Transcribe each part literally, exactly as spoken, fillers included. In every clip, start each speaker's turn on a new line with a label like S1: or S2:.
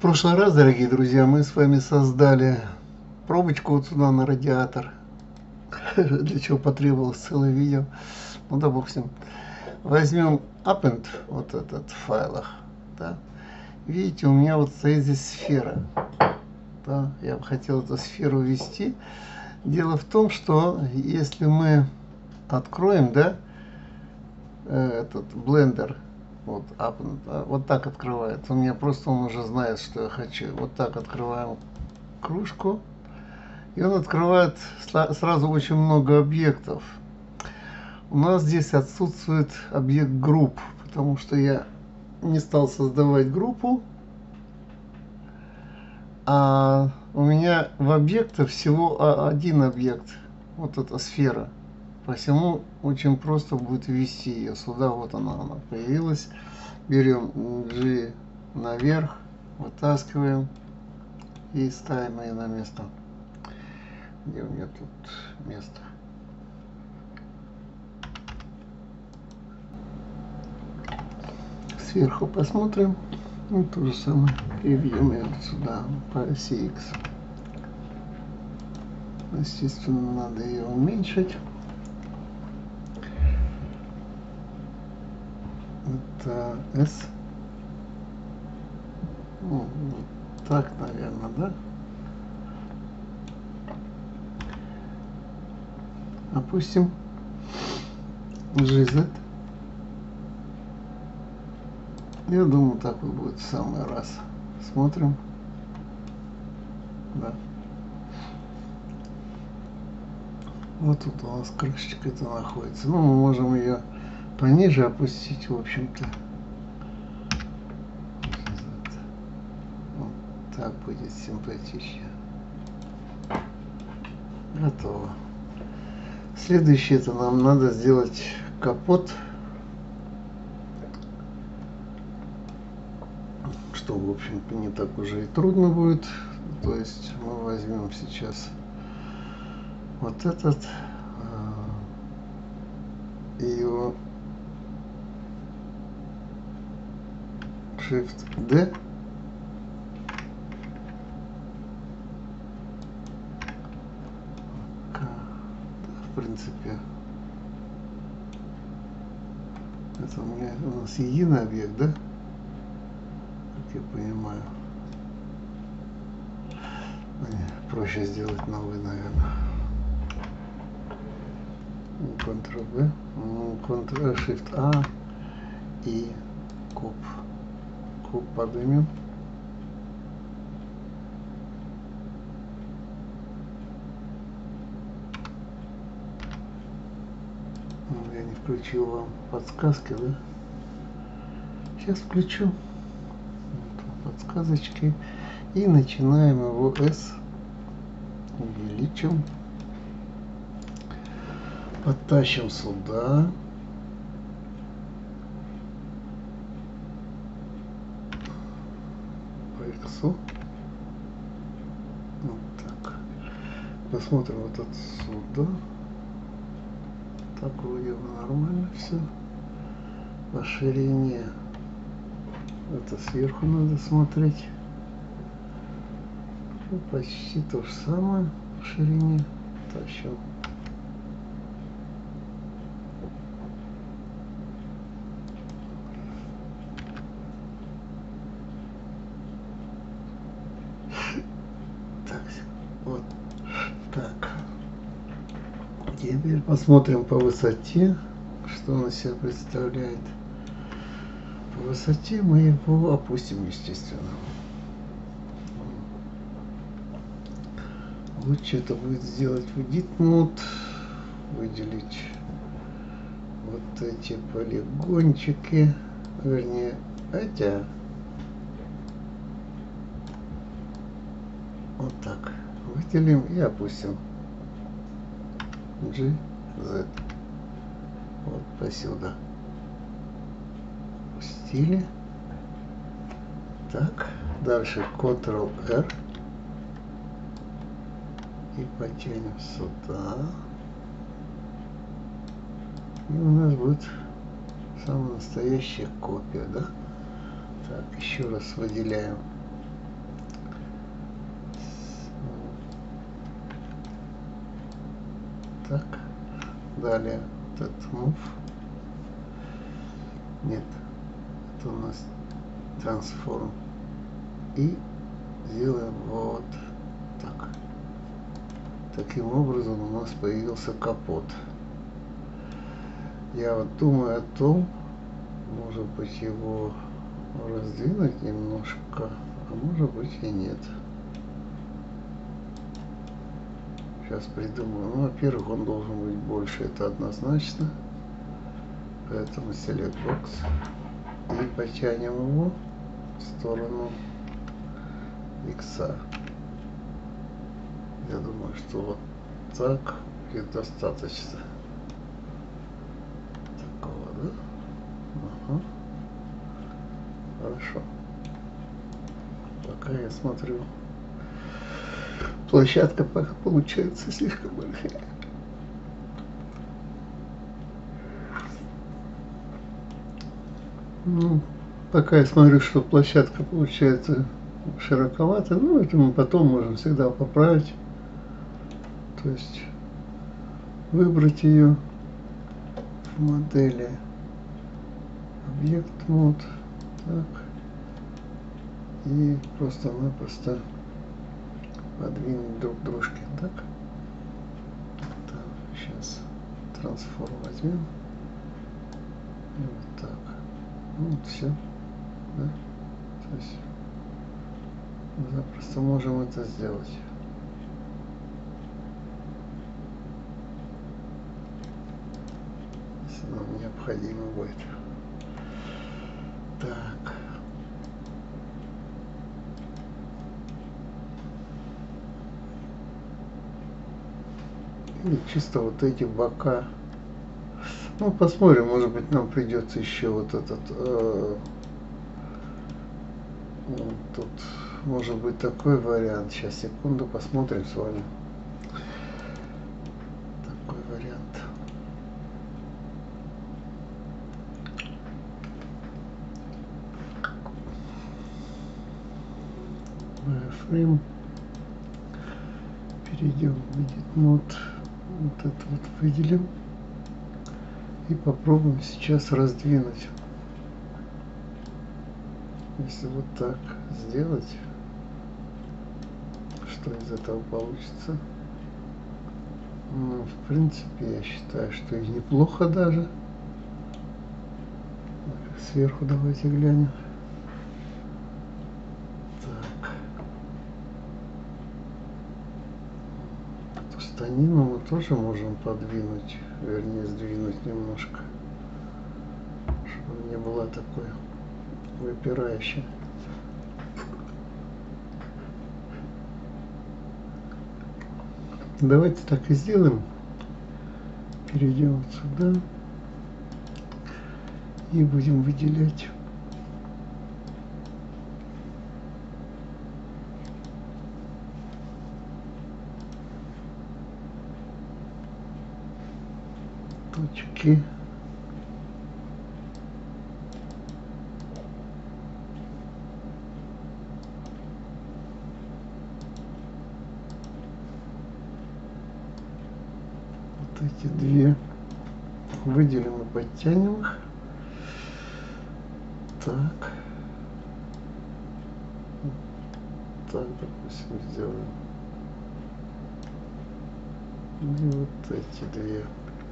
S1: прошлый раз, дорогие друзья, мы с вами создали пробочку вот сюда на радиатор, для чего потребовалось целое видео. Ну да бог с ним. Возьмем append, вот этот в файлах, да. Видите, у меня вот стоит здесь сфера, да. Я бы хотел эту сферу ввести. Дело в том, что если мы откроем, да, этот блендер, вот, append, да, вот так открывается. У меня просто он уже знает, что я хочу. Вот так открываем кружку, и он открывает сразу очень много объектов. У нас здесь отсутствует объект групп, потому что я не стал создавать группу, а у меня в объектах всего один объект, вот эта сфера. Посему очень просто будет ввести ее сюда. Вот она, она появилась. Берем G наверх, вытаскиваем и ставим ее на место. Где у меня тут место? Сверху посмотрим. И то же самое. Переведем ее сюда по оси X. Естественно, надо ее уменьшить. Это S. Ну, вот так, наверное, да? Опустим джи зет. Я думаю, так вот будет в самый раз. Смотрим. Да. Вот тут у нас крышечка это находится. Ну, мы можем ее пониже опустить, в общем-то. Вот так будет симпатичнее. Готово. Следующее, это нам надо сделать капот, что, в общем-то, не так уже и трудно будет. То есть мы возьмем сейчас вот этот и его Shift D. В принципе, это у меня у нас единый объект, да? Как я понимаю. Проще сделать новый, наверное. Ctrl-V, Ctrl Shift-A и куб. Куб поднимем. Я не включил вам подсказки, да? Сейчас включу. Вот, подсказочки. И начинаем его S. Увеличим. Подтащим сюда. По X. Вот так. Посмотрим вот отсюда. Так, вроде бы нормально все. По ширине. Это сверху надо смотреть. Ну, почти то же самое по ширине. Тащим. Так, вот так. Теперь посмотрим по высоте, что он из себя представляет. По высоте мы его опустим, естественно. Лучше это будет сделать в Edit Mode, выделить вот эти полигончики, вернее, хотя вот так выделим и опустим джи зет вот посюда. Опустили. Так, дальше Ctrl-R и потянем сюда. И у нас будет самая настоящая копия, да? Так, еще раз выделяем Так. Далее вот этот move. Нет. Это у нас transform. И делаем вот так. Таким образом у нас появился капот. Я вот думаю о том, может быть, его раздвинуть немножко, а может быть и нет. Сейчас придумаю. Ну, во-первых, он должен быть больше, это однозначно. Поэтому Select Box. И потянем его в сторону икса. Я думаю, что вот так будет достаточно. Такого, да? Ага. Хорошо. Пока я смотрю. Площадка пока получается слишком большая. Ну, пока я смотрю, что площадка получается широковато, ну, это мы потом можем всегда поправить. То есть выбрать ее в модели объект мод, так, и просто-напросто подвинуть друг к дружке, так. Так, сейчас трансформ возьмем и вот так. Ну, вот все, да? То есть запросто можем это сделать. Если нам необходимо будет. Так. И чисто вот эти бока. Ну, посмотрим, может быть, нам придется еще вот этот... Э, вот тут может быть такой вариант. Сейчас, секунду, посмотрим с вами. Такой вариант. Wireframe. Перейдем в Edit Mode. Вот это вот выделим. И попробуем сейчас раздвинуть. Если вот так сделать, что из этого получится? Ну, в принципе, я считаю, что и неплохо даже. Сверху давайте глянем. Так. Станину мы тоже можем подвинуть, вернее, сдвинуть немножко, чтобы не была такой выпирающей. Давайте так и сделаем. Перейдем вот сюда и будем выделять точки. Вот эти две выделим и подтянем их. Так. Так, допустим, сделаем. И вот эти две.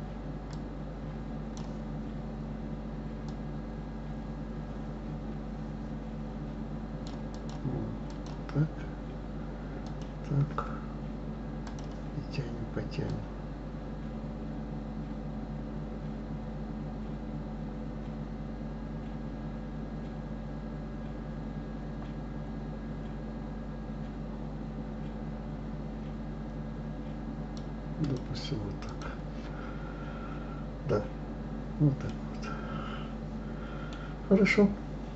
S1: Так, так, и тянем, потянем. Допустим, вот так. Да, вот так вот. Хорошо.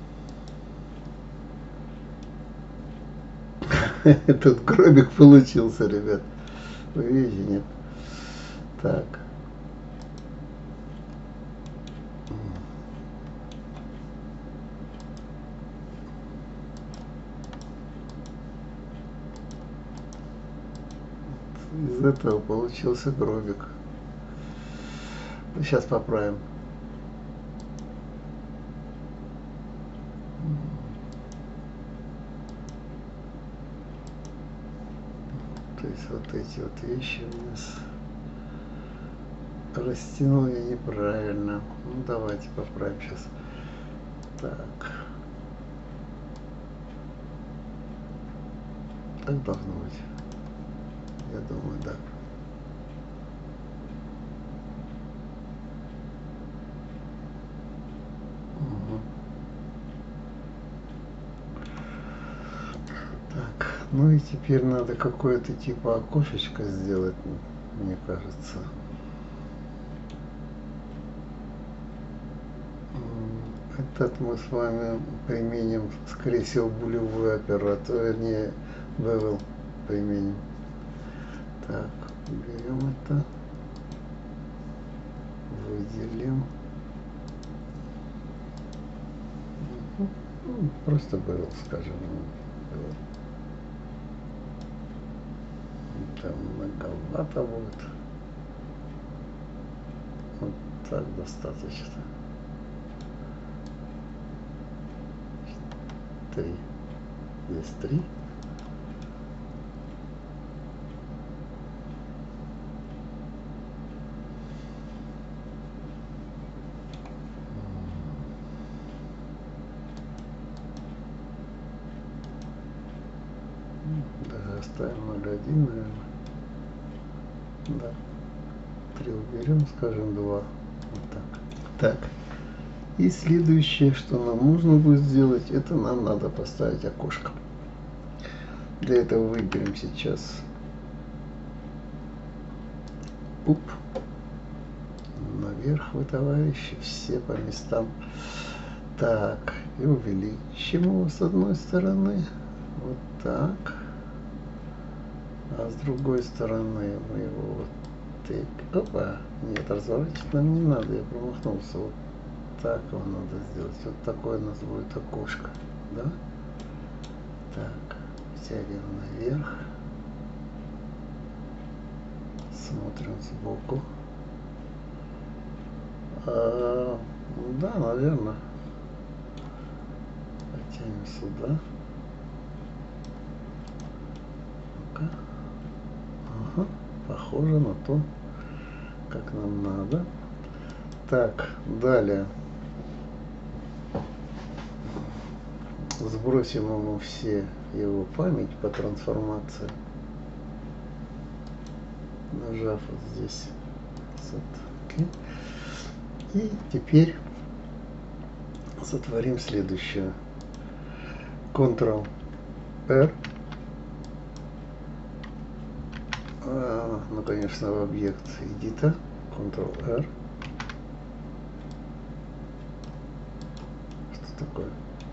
S1: Этот гробик получился, ребят. Вы видите, нет? Так. Из этого получился гробик. Сейчас поправим. То есть вот эти вот вещи у нас растянул я неправильно. Ну давайте поправим сейчас. Так. Так должно быть. Я думаю, да. Угу. Так, ну и теперь надо какое-то типа окошечко сделать, мне кажется. Этот мы с вами применим, скорее всего, булевую операцию, вернее, bevel применим. Так, берем это, выделим. Ну, просто bevel, скажем. Там многовато будет. Вот так достаточно. Три. Здесь три. Даже оставим ноль один, наверное. Да. Три уберем, скажем, два. Вот так. Так. И следующее, что нам нужно будет сделать, это нам надо поставить окошко. Для этого выберем сейчас уп, наверх вы, товарищи, все по местам. Так, и увеличим его с одной стороны, вот так, а с другой стороны мы его вот так, опа, нет, разворачивать нам не надо, я промахнулся, вот так его надо сделать, вот такое у нас будет окошко, да? Так, втягиваем наверх, смотрим сбоку, а, да, наверное. Потянем сюда. Ну-ка. Ага, похоже на то, как нам надо. Так, далее. Сбросим ему все его память по трансформации. Нажав вот здесь. Okay. И теперь сотворим следующее. контрол эр. А, ну, конечно, в объект эдита. контрол эр. Что такое?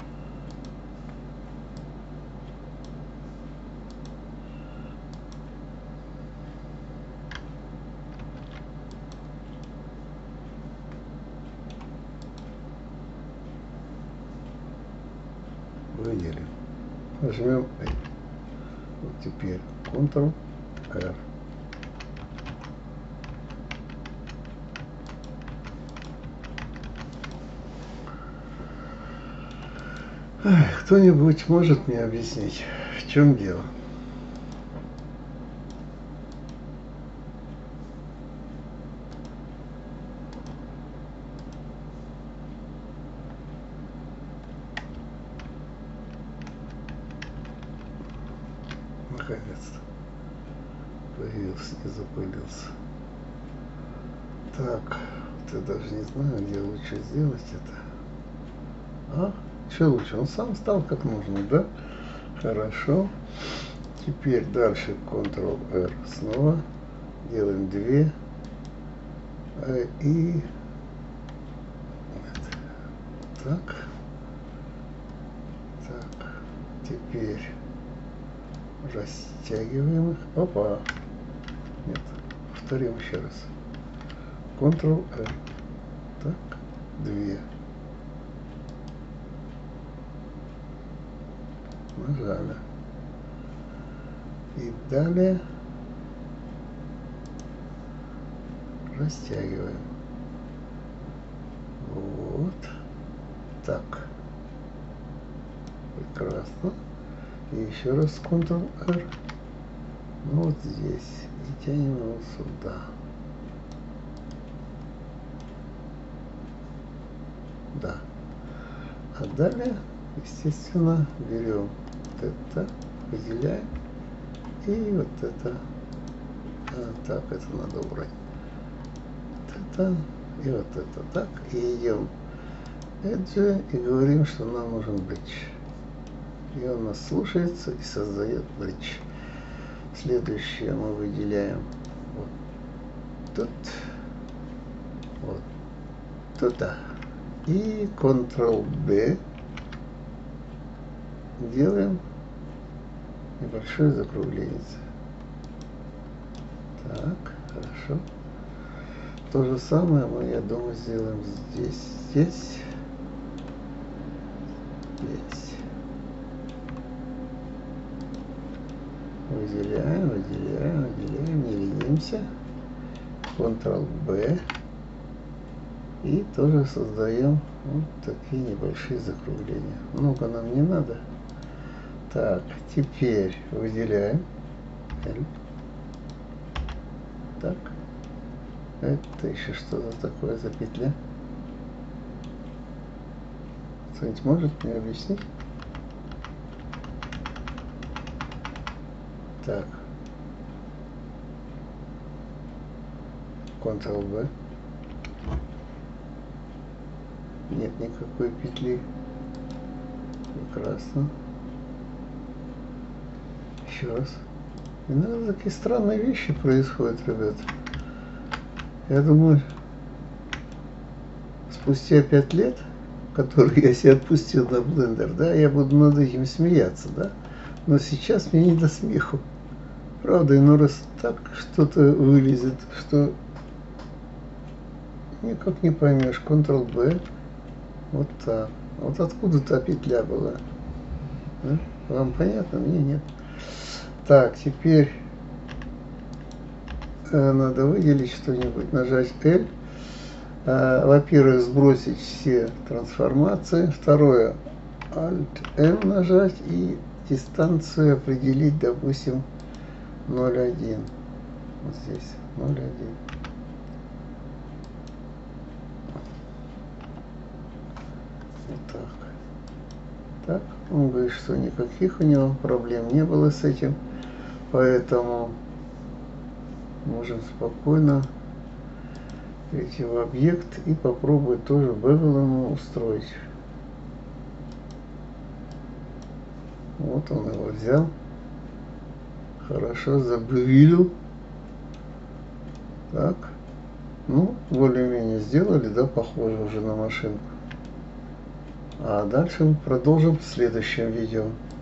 S1: Выделим. Нажмем A. Вот теперь контрол эр. Кто-нибудь может мне объяснить, в чем дело? Наконец-то появился и запылился. Так, я даже не знаю, где лучше сделать это. А? Что лучше? Он сам стал как нужно, да? Хорошо. Теперь дальше контрол эр снова. Делаем две. И так. Так. Теперь растягиваем их. Опа. Нет. Повторим еще раз. контрол эр. Так. Две. Нажали. И далее растягиваем. Вот. Так. Прекрасно. И еще раз Ctrl-R. Ну, вот здесь. И тянем его сюда. Да. А далее, естественно, берем вот это, выделяем. И вот это. А, так, это надо убрать. Вот это. И вот это. Так. И идем Edge и говорим, что нам нужен бридж. И он нас слушается и создает бридж. Следующее мы выделяем вот тут, вот туда. И Ctrl-B делаем небольшое закругление. Так, хорошо. То же самое мы, я думаю, сделаем здесь, здесь, здесь. Выделяем, выделяем, выделяем, не ленимся. Ctrl-B. И тоже создаем вот такие небольшие закругления. Много нам не надо. Так, теперь выделяем. L. Так. Это еще что за такое за петля? Кто-нибудь может мне объяснить? Так. Ctrl-B. Нет никакой петли. Прекрасно. Еще раз. Иногда такие странные вещи происходят, ребят. Я думаю, спустя пять лет, которые я себе отпустил на Blender, да, я буду над этим смеяться, да. Но сейчас мне не до смеху. Правда, иной раз так что-то вылезет, что никак не поймешь. Ctrl-B. Вот так. Вот откуда та петля была. Да? Вам понятно? Мне нет. Так, теперь э, надо выделить что-нибудь. Нажать L. Э, Во-первых, сбросить все трансформации. Второе. Alt-M нажать и дистанцию определить, допустим, ноль один. Вот здесь. ноль один. Вот так. Так. Он говорит, что никаких у него проблем не было с этим. Поэтому можем спокойно перейти в объект и попробовать тоже bevel ему устроить. Вот он его взял. Хорошо забывил. Так. Ну, более-менее сделали, да, похоже уже на машинку. А дальше мы продолжим в следующем видео.